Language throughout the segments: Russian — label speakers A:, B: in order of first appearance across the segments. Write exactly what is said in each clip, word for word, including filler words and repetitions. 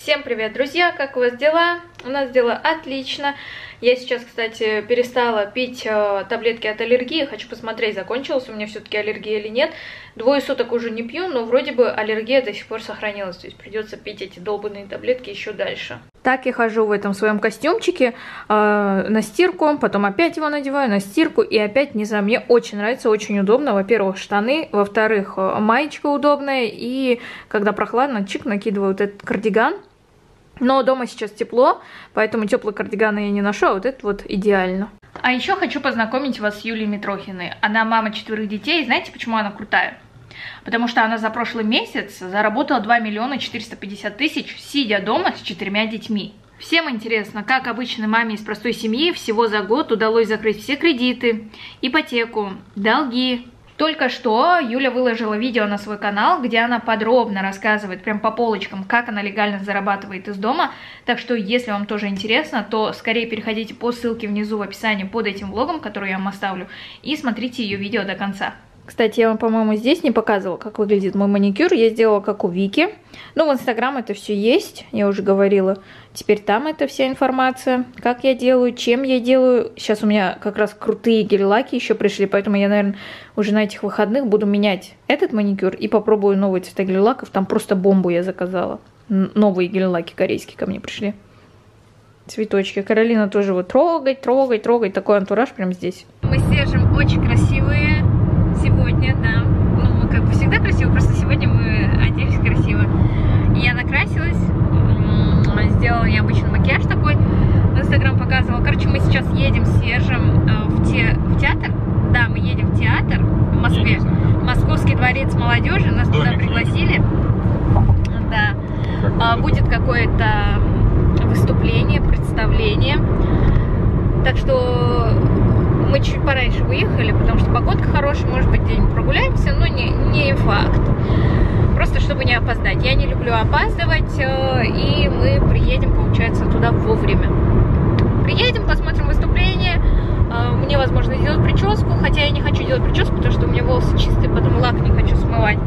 A: Всем привет, друзья! Как у вас дела? У нас дела отлично. Я сейчас, кстати, перестала пить э, таблетки от аллергии. Хочу посмотреть, закончилась у меня все-таки аллергия или нет. Двое суток уже не пью, но вроде бы аллергия до сих пор сохранилась. То есть придется пить эти долбанные таблетки еще дальше. Так я хожу в этом своем костюмчике э, на стирку, потом опять его надеваю на стирку и опять, не знаю, мне очень нравится, очень удобно. Во-первых, штаны, во-вторых, маечка удобная, и когда прохладно, чик, накидываю вот этот кардиган. Но дома сейчас тепло, поэтому теплый кардиган я не ношу, а вот это вот идеально. А еще хочу познакомить вас с Юлией Митрохиной. Она мама четверых детей, и знаете, почему она крутая? Потому что она за прошлый месяц заработала два миллиона четыреста пятьдесят тысяч, сидя дома с четырьмя детьми. Всем интересно, как обычной маме из простой семьи всего за год удалось закрыть все кредиты, ипотеку, долги. Только что Юля выложила видео на свой канал, где она подробно рассказывает, прям по полочкам, как она легально зарабатывает из дома. Так что, если вам тоже интересно, то скорее переходите по ссылке внизу в описании под этим влогом, который я вам оставлю, и смотрите ее видео до конца. Кстати, я вам, по-моему, здесь не показывала, как выглядит мой маникюр. Я сделала как у Вики. Ну, в Инстаграм это все есть, я уже говорила. Теперь там это вся информация, как я делаю, чем я делаю. Сейчас у меня как раз крутые гель-лаки еще пришли, поэтому я, наверное, уже на этих выходных буду менять этот маникюр и попробую новые цвета гель-лаков. Там просто бомбу я заказала. Новые гель-лаки корейские ко мне пришли. Цветочки. Каролина тоже вот трогать, трогать, трогать. Такой антураж прям здесь. Мы с Сержем очень красивые. Сегодня, да. Ну, мы как бы всегда красиво, просто сегодня мы оделись красиво. Я накрасилась, сделала необычный макияж такой, в Инстаграм показывала. Короче, мы сейчас едем с Сержем в, те, в театр. Да, мы едем в театр в Москве. Московский дворец молодежи, нас туда пригласили. Да. Будет какое-то выступление, представление. Так что мы чуть пораньше выехали, потому что погодка хорошая, может быть, день прогуляемся, но не, не факт. Просто чтобы не опоздать. Я не люблю опаздывать, и мы приедем, получается, туда вовремя. Приедем, посмотрим выступление. Мне, возможно, сделать прическу, хотя я не хочу делать прическу, потому что у меня волосы чистые, потом лак не хочу смывать.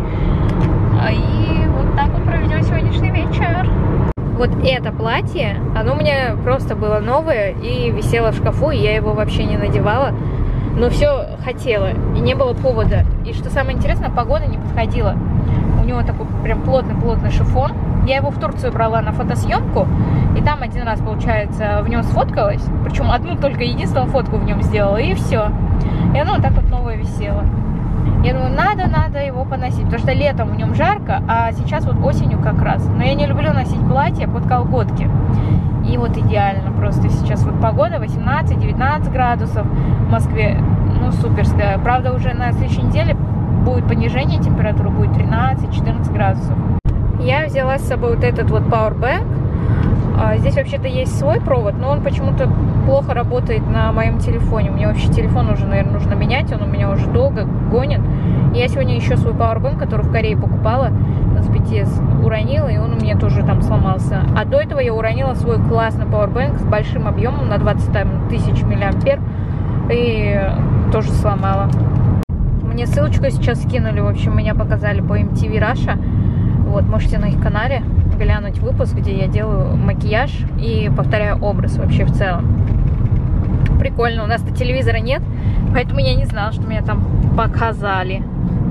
A: И вот так вот проведем сегодняшний вечер. Вот это платье, оно у меня просто было новое и висело в шкафу, и я его вообще не надевала. Но все хотела, и не было повода. И что самое интересное, погода не подходила. У него такой прям плотный-плотный шифон. Я его в Турцию брала на фотосъемку, и там один раз, получается, в нем сфоткалась. Причем одну только единственную фотку в нем сделала, и все. И оно вот так вот новое висело. Я думаю, надо, надо его поносить, потому что летом в нем жарко, а сейчас вот осенью как раз. Но я не люблю носить платье под колготки. И вот идеально просто сейчас вот погода восемнадцать-девятнадцать градусов в Москве, ну суперская. Правда, уже на следующей неделе будет понижение температуры, будет тринадцать-четырнадцать градусов. Я взяла с собой вот этот вот Powerbank. Здесь вообще-то есть свой провод, но он почему-то плохо работает на моем телефоне. Мне вообще телефон уже, наверное, нужно менять, он у меня уже долго гонит. И я сегодня еще свой Powerbank, который в Корее покупала, с би ти эс, уронила, и он у меня тоже там сломался. А до этого я уронила свой классный Powerbank с большим объемом на двадцать тысяч миллиампер и тоже сломала. Мне ссылочку сейчас скинули, в общем, меня показали по эм ти ви Russia. Вот, можете на их канале глянуть выпуск, где я делаю макияж и повторяю образ вообще в целом. Прикольно, у нас-то телевизора нет, поэтому я не знала, что меня там показали.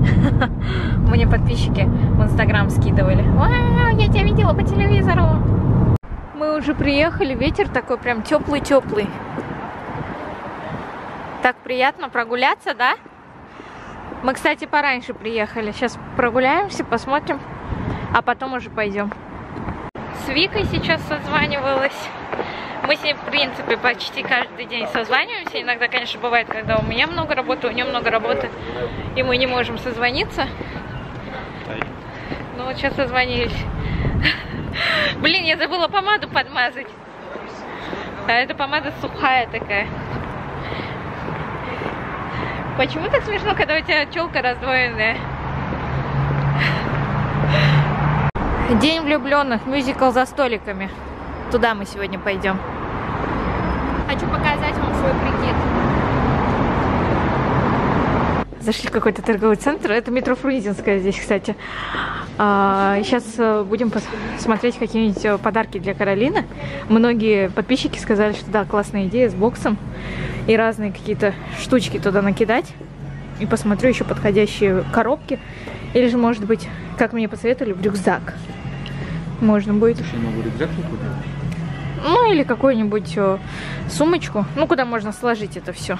A: Мне подписчики в Инстаграм скидывали. Вау, я тебя видела по телевизору. Мы уже приехали, ветер такой прям теплый-теплый. Так приятно прогуляться, да? Мы, кстати, пораньше приехали. Сейчас прогуляемся, посмотрим, а потом уже пойдем. С Викой сейчас созванивалась. Мы с ней, в принципе, почти каждый день созваниваемся. Иногда, конечно, бывает, когда у меня много работы, у нее много работы, и мы не можем созвониться. Ну вот сейчас созвонились. Блин, я забыла помаду подмазать. А эта помада сухая такая. Почему так смешно, когда у тебя челка раздвоенная? День влюбленных, мюзикл за столиками. Туда мы сегодня пойдем. Хочу показать вам свой прикид. Зашли в какой-то торговый центр. Это метро Фрунзенская здесь, кстати. Сейчас будем смотреть какие-нибудь подарки для Каролины. Многие подписчики сказали, что да, классная идея с боксом. И разные какие-то штучки туда накидать. И посмотрю еще подходящие коробки. Или же, может быть, как мне посоветовали, в рюкзак. Можно будет.
B: Еще новый рюкзак не купил?
A: Ну, или какую-нибудь сумочку. Ну, куда можно сложить это все.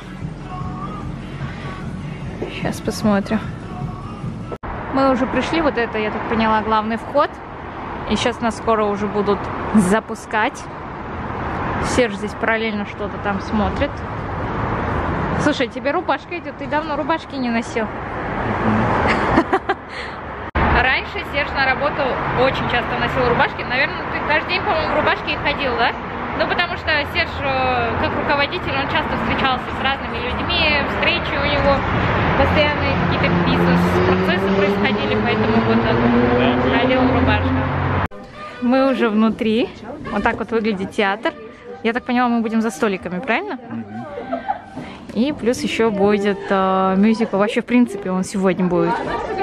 A: Сейчас посмотрим. Мы уже пришли, вот это, я так поняла, главный вход. И сейчас нас скоро уже будут запускать. Серж здесь параллельно что-то там смотрит. Слушай, тебе рубашка идет, ты давно рубашки не носил. Раньше Серж на работу очень часто носил рубашки. Наверное, ты каждый день, по-моему, в рубашке и ходил, да? Ну, потому что Серж, как руководитель, он часто встречался с разными людьми, встречи у него, постоянные какие-то бизнес-процессы происходили, поэтому вот он ходил в рубашках. Мы уже внутри. Вот так вот выглядит театр. Я так поняла, мы будем за столиками, правильно? Mm-hmm. И плюс еще будет э, мюзикл. Вообще, в принципе, он сегодня будет.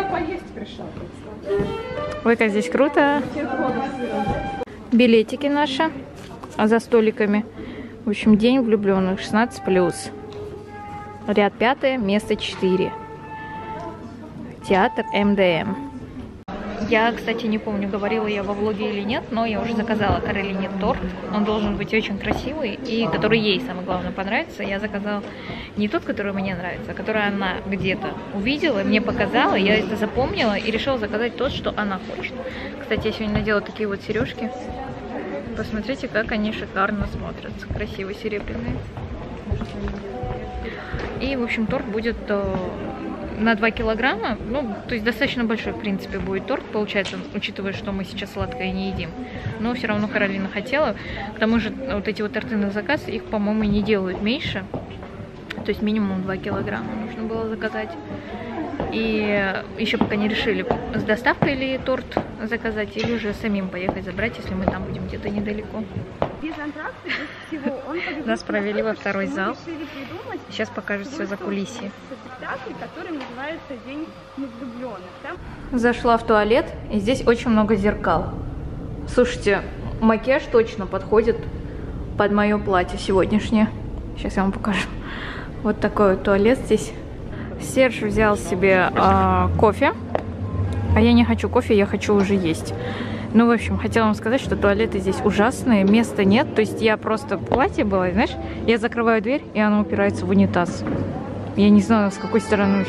A: Ой, как здесь круто. Билетики наши за столиками. В общем, день влюбленных, шестнадцать плюс. Ряд пятый, место четыре. Театр эм дэ эм. Я, кстати, не помню, говорила я во влоге или нет, но я уже заказала Каролине торт. Он должен быть очень красивый и который ей, самое главное, понравится. Я заказала не тот, который мне нравится, а который она где-то увидела, мне показала, я это запомнила и решила заказать тот, что она хочет. Кстати, я сегодня надела такие вот сережки. Посмотрите, как они шикарно смотрятся. Красивые, серебряные. И, в общем, торт будет на два килограмма. Ну, то есть достаточно большой, в принципе, будет торт, получается, учитывая, что мы сейчас сладкое не едим. Но все равно Каролина хотела. К тому же, вот эти вот торты на заказ, их, по-моему, не делают меньше. То есть минимум два килограмма нужно было заказать. И еще пока не решили, с доставкой ли торт заказать, или уже самим поехать забрать, если мы там будем где-то недалеко. Нас провели во второй зал. Сейчас покажут все за кулисье. Зашла в туалет, и здесь очень много зеркал. Слушайте, макияж точно подходит под мое платье сегодняшнее. Сейчас я вам покажу. Вот такой вот туалет здесь. Серж взял себе э, кофе, а я не хочу кофе, я хочу уже есть. Ну, в общем, хотела вам сказать, что туалеты здесь ужасные, места нет. То есть я просто в платье была, знаешь, я закрываю дверь, и она упирается в унитаз. Я не знаю, с какой стороны.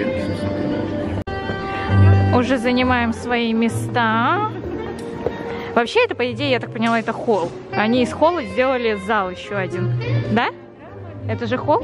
A: Уже занимаем свои места. Вообще, это, по идее, я так поняла, это холл. Они из холла сделали зал еще один. Да? Это же холл?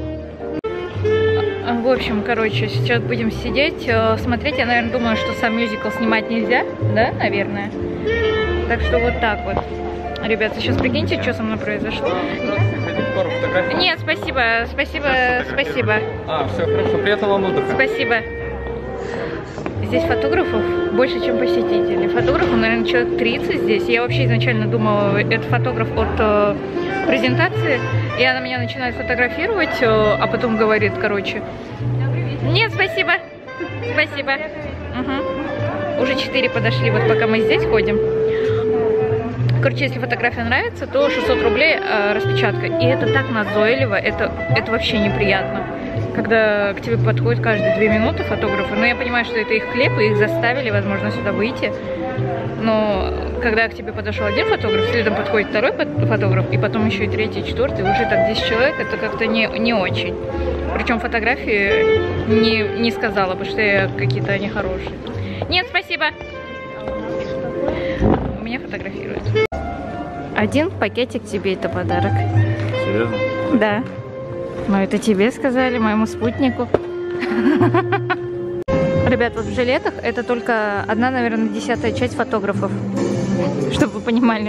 A: В общем, короче, сейчас будем сидеть, смотреть. Я, наверное, думаю, что сам мюзикл снимать нельзя, да, наверное. Так что вот так вот. Ребята, сейчас прикиньте, что со мной произошло. Нет, спасибо, спасибо, спасибо.
B: А, все хорошо, приятного вам отдыха.
A: Спасибо. Здесь фотографов больше, чем посетителей. Фотографов, наверное, человек тридцать здесь. Я вообще изначально думала, это фотограф от э, презентации. И она меня начинает фотографировать, э, а потом говорит, короче. Нет, спасибо. Спасибо. Угу. Уже четыре подошли, вот пока мы здесь ходим. Короче, если фотография нравится, то шестьсот рублей э, распечатка. И это так назойливо, это, это вообще неприятно. Когда к тебе подходят каждые две минуты фотографы. Но я понимаю, что это их хлеб, и их заставили, возможно, сюда выйти. Но когда к тебе подошел один фотограф, следом подходит второй фотограф, и потом еще и третий, четвертый, уже так десять человек, это как-то не, не очень. Причем фотографии не, не сказала бы, что какие-то они хорошие. Нет, спасибо. Меня фотографируют. Один пакетик тебе, это подарок.
B: Серьезно?
A: Да. Ну, это тебе сказали, моему спутнику. Ребят, вот в жилетах это только одна, наверное, десятая часть фотографов. Чтобы вы понимали.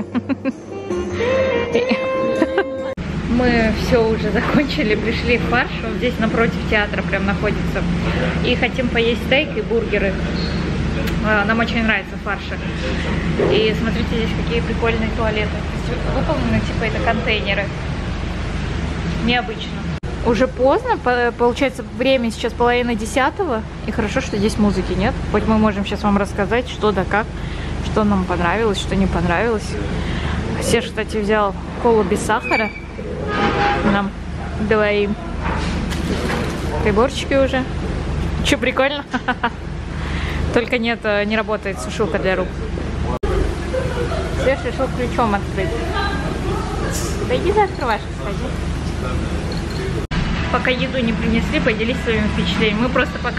A: Мы все уже закончили, пришли в фарш. Он здесь напротив театра прям находится. И хотим поесть стейк и бургеры. Нам очень нравится фарши. И смотрите, здесь какие прикольные туалеты. Выполнены, типа, это контейнеры. Необычно. уже поздно, получается, время сейчас половина десятого, и хорошо, что здесь музыки нет. Хоть мы можем сейчас вам рассказать, что да как, что нам понравилось, что не понравилось. Серж, кстати, взял колу без сахара нам двоим. Приборчики уже. Че, прикольно? Только нет, не работает сушилка для рук. Серж решил ключом открыть. Да иди закрываешь, кстати. Пока еду не принесли, поделись своими впечатлениями. Мы просто пока...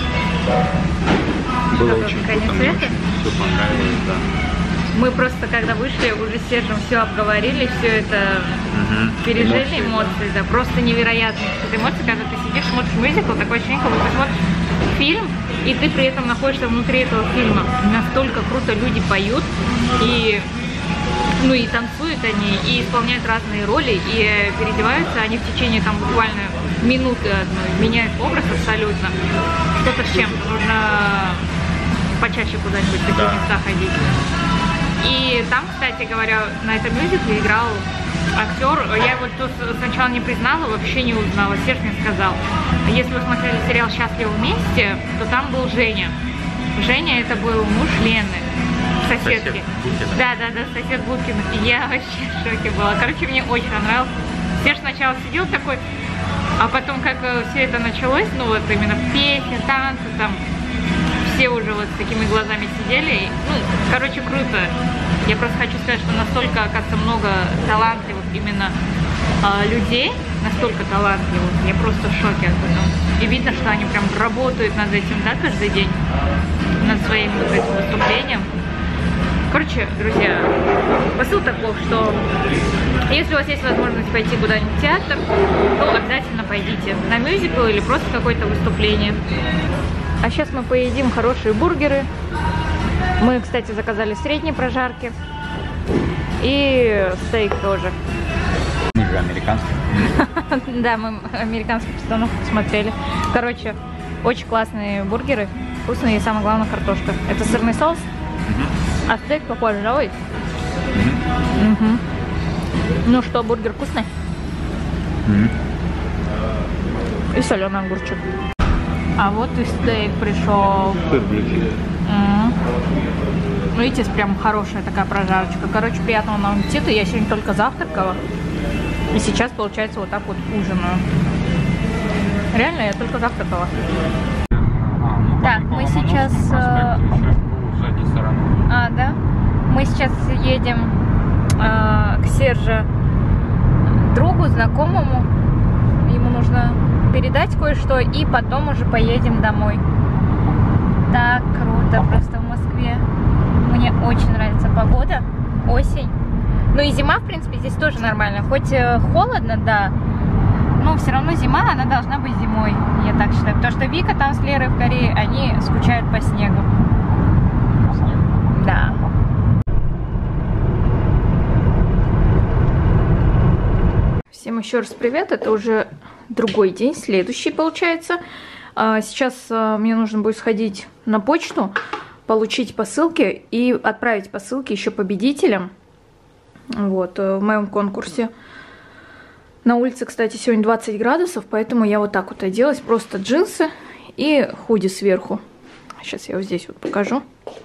B: Было Только очень круто, мне очень все понравилось, да. Мы
A: просто, когда вышли, уже с Сержем все обговорили, все это угу. пережили, эмоции, эмоции да. да, просто невероятные. Это эмоции, когда ты сидишь, смотришь мюзикл, такое ощущение, как будто ты смотришь фильм, и ты при этом находишься внутри этого фильма. Настолько круто люди поют, и... Ну и танцуют они, и исполняют разные роли, и переодеваются они в течение там буквально минуты одной, меняют образ абсолютно. Что-то с чем нужно почаще куда-нибудь в такие да. места ходить. И там, кстати говоря, на этом мюзикле играл актер. Я его тут сначала не признала, вообще не узнала. Серж мне сказал. Если вы смотрели сериал «Счастливы вместе», то там был Женя. Женя это был муж Лены. Соседки. Да, да, да, сосед Будкин. Я вообще в шоке была. Короче, мне очень понравилось. Серж сначала сидел такой, а потом, как все это началось, ну вот именно песни, танцы, там, все уже вот с такими глазами сидели. Ну, короче, круто. Я просто хочу сказать, что настолько, оказывается, много талантливых именно э, людей, настолько талантливых. Я просто в шоке от этого. И видно, что они прям работают над этим, да, каждый день, над своим вот этим выступлением. Короче, друзья, посыл таков, что если у вас есть возможность пойти куда-нибудь в театр, то обязательно пойдите на мюзикл или просто какое-то выступление. А сейчас мы поедим хорошие бургеры. Мы, кстати, заказали средней прожарки. И стейк тоже.
B: Мы же американские.
A: Да, мы американскую постановку посмотрели. Короче, очень классные бургеры. Вкусные и, самое главное, картошка. Это сырный соус. А стейк какой живой? Mm-hmm. Угу. Ну что, бургер вкусный? Mm-hmm. И соленый огурчик. А вот и стейк пришел. Mm-hmm. Ну, видите, прям хорошая такая прожарочка. Короче, приятного нам аппетита. Я сегодня только завтракала. И сейчас, получается, вот так вот ужинаю. Реально, я только завтракала. Так, мы сейчас... А, да? Мы сейчас едем э, к Серже, другу, знакомому. Ему нужно передать кое-что, и потом уже поедем домой. Так круто просто в Москве. Мне очень нравится погода, осень. Ну и зима, в принципе, здесь тоже нормально. Хоть э, холодно, да, но все равно зима, она должна быть зимой, я так считаю. Потому что Вика там с Лерой в Корее, они скучают по снегу. Да. Всем еще раз привет. Это уже другой день, следующий получается. Сейчас мне нужно будет сходить на почту, получить посылки и отправить посылки еще победителям. Вот, в моем конкурсе. На улице, кстати, сегодня двадцать градусов, поэтому я вот так вот оделась. Просто джинсы и худи сверху. Сейчас я вот здесь вот покажу.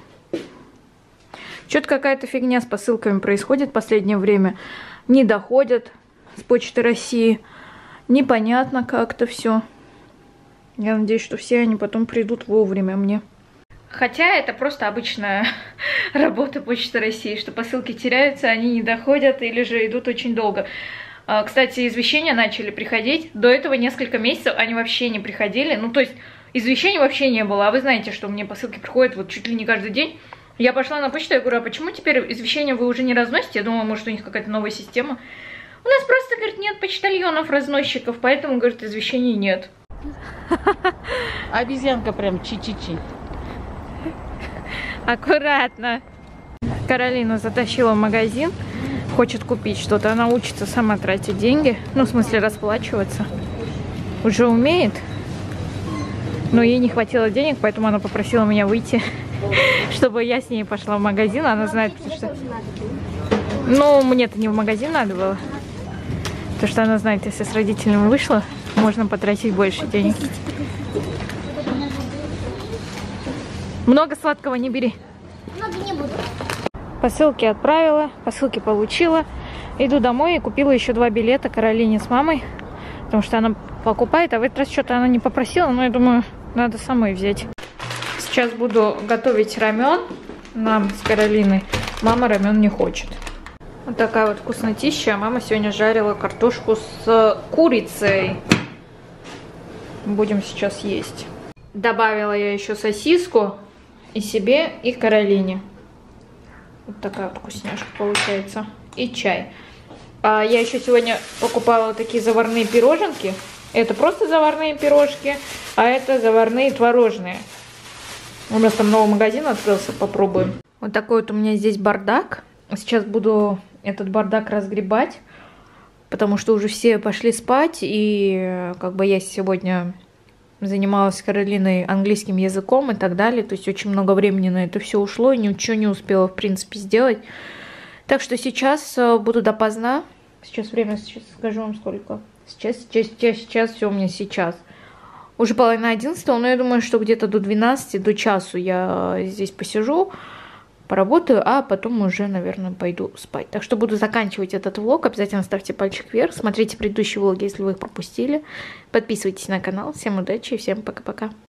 A: Что-то какая-то фигня с посылками происходит в последнее время. Не доходят с Почты России. Непонятно как-то все. Я надеюсь, что все они потом придут вовремя мне. Хотя это просто обычная работа Почты России, что посылки теряются, они не доходят или же идут очень долго. Кстати, извещения начали приходить. До этого несколько месяцев они вообще не приходили. Ну, то есть извещений вообще не было. А вы знаете, что мне посылки приходят вот чуть ли не каждый день. Я пошла на почту, я говорю, а почему теперь извещения вы уже не разносите? Я думала, может, у них какая-то новая система. У нас просто, говорит, нет почтальонов, разносчиков, поэтому, говорит, извещений нет.
C: Обезьянка прям чи-чи-чи.
A: Аккуратно. Каролина затащила в магазин, хочет купить что-то. Она учится сама тратить деньги, ну, в смысле, расплачиваться. Уже умеет. Но ей не хватило денег, поэтому она попросила меня выйти, чтобы я с ней пошла в магазин. Она знает, потому что... Ну, мне-то не в магазин надо было. Потому что она знает, если с родителями вышла, можно потратить больше денег. Много сладкого не бери.
C: Много не буду.
A: Посылки отправила, посылки получила. Иду домой и купила еще два билета Каролине с мамой. Потому что она покупает, а в этот раз что-то она не попросила. Но я думаю, надо самой взять. Сейчас буду готовить рамен нам с Каролиной. Мама рамен не хочет. Вот такая вот вкуснотища. Мама сегодня жарила картошку с курицей. Будем сейчас есть. Добавила я еще сосиску и себе, и Каролине. Вот такая вот вкусняшка получается. И чай. А я еще сегодня покупала такие заварные пироженки. Это просто заварные пирожки, а это заварные творожные. У нас там новый магазин открылся, попробуем. Вот такой вот у меня здесь бардак. Сейчас буду этот бардак разгребать, потому что уже все пошли спать, и как бы я сегодня занималась с Каролиной английским языком и так далее, то есть очень много времени на это все ушло, и ничего не успела, в принципе, сделать. Так что сейчас буду допоздна. Сейчас время, сейчас скажу вам сколько. Сейчас, сейчас, сейчас, сейчас, все у меня сейчас. Уже половина одиннадцатого, но я думаю, что где-то до двенадцати, до часу я здесь посижу, поработаю, а потом уже, наверное, пойду спать. Так что буду заканчивать этот влог. Обязательно ставьте пальчик вверх. Смотрите предыдущие влоги, если вы их пропустили. Подписывайтесь на канал. Всем удачи и всем пока-пока.